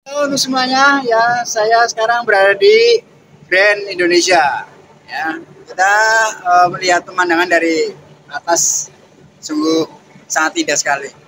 Halo untuk semuanya, ya saya sekarang berada di Grand Indonesia. Ya, kita melihat pemandangan dari atas, sungguh sangat indah sekali.